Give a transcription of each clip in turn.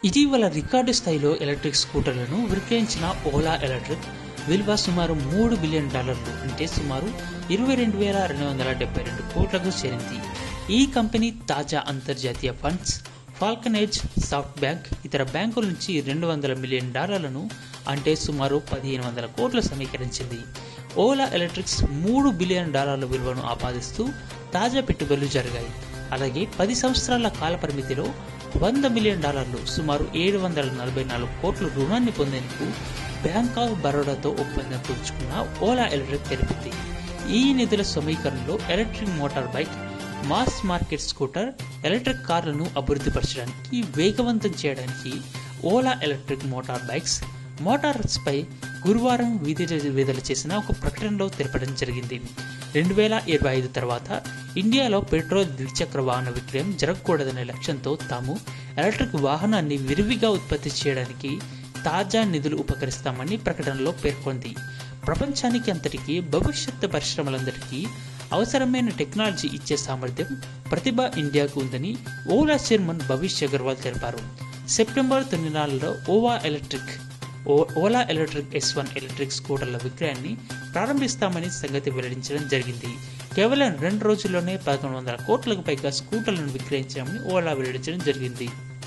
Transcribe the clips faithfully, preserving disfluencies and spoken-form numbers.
ఇటీవల రికార్డు స్థాయిలో ఎలక్ట్రిక్ స్కూటర్లను విక్రయించిన ఓలా ఎలక్ట్రిక్ విలువ సుమారు మూడు బిలియన్ డాలర్లు అంటే సుమారు ఇరవై రెండు వేల రెండు వందల డెబ్బై రెండు కోట్లకు చేరింది. ఈ కంపెనీ తాజా అంతర్జాతీయ ఫండ్స్ ఫాల్కనేజ్, సాఫ్ట్ బ్యాంక్, ఇతర బ్యాంకుల నుంచి రెండు వందల మిలియన్ డాలర్లను అంటే సుమారు పదిహేను వందల కోట్లు సమీకరించింది. ఓలా ఎలక్ట్రిక్స్ మూడు బిలియన్ డాలర్ల విలువను ఆపాదిస్తూ తాజా పెట్టుబడులు జరిగాయి. అలాగే పది సంవత్సరాల కాల పరిమితిలో వంద మిలియన్ డాలర్లు సుమారు ఏడు వందల నలభై నాలుగు కోట్ల రుణాన్ని పొందేందుకు బ్యాంక్ ఆఫ్ బరోడాతో ఒప్పందం కుదుర్చుకున్న ఓలా ఎలక్ట్రిక్ తెలిపింది. ఈ నిధుల సమీకరణలో electric motor bike, mass market scooter, electric కార్లను అభివృద్ధి పరచడానికి వేగవంతం చేయడానికి Ola electric motor bikes, motors పై గురువారం విడుదల చేసిన ఒక ప్రకటనలో తెలపడం జరిగింది. రెండు వేల ఇరవై ఐదు తర్వాత ఇండియాలో పెట్రోల్ ద్విచక్ర వాహన విక్రయం జరగకూడదనే లక్ష్యంతో తాము ఎలక్ట్రిక్ వాహనాన్ని విరివిగా ఉత్పత్తి చేయడానికి తాజా నిధులు ఉపకరిస్తామని ప్రకటనలో పేర్కొంది. ప్రపంచానికి అంతటికీ భవిష్యత్తు పరిశ్రమలందరికీ అవసరమైన టెక్నాలజీ ఇచ్చే సామర్థ్యం, ప్రతిభ ఇండియాకు ఉందని ఓలా చైర్మన్ భవిష్య అగర్వాల్ తెలిపారు. సెప్టెంబర్ తొమ్మిది నాలుగులో ఓవా electric Ola electric S one electric స్కూటర్ల విక్రయాన్ని ప్రారంభిస్తామని సంగతి వెల్లడించడం జరిగింది. కేవలం రెండు రోజుల్లోనే పదకొండు వందల కోట్లకు పైగా స్కూటర్లను విక్రయించామని ఓలా వెల్లడించడం జరిగింది.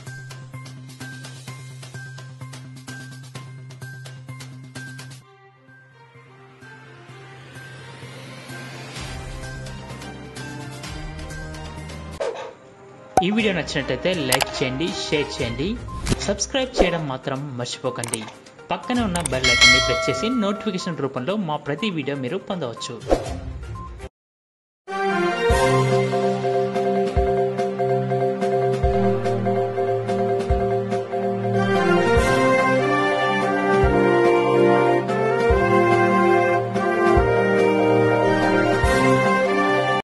ఈ వీడియో నచ్చినట్లయితే లైక్ చేయండి, షేర్ చేయండి, సబ్స్క్రైబ్ చేయడం మాత్రం మర్చిపోకండి. పక్కనే ఉన్న బెల్ ఐకాన్ని ప్రెస్ చేసి నోటిఫికేషన్ రూపంలో మా ప్రతి వీడియో మీరు పొందవచ్చు.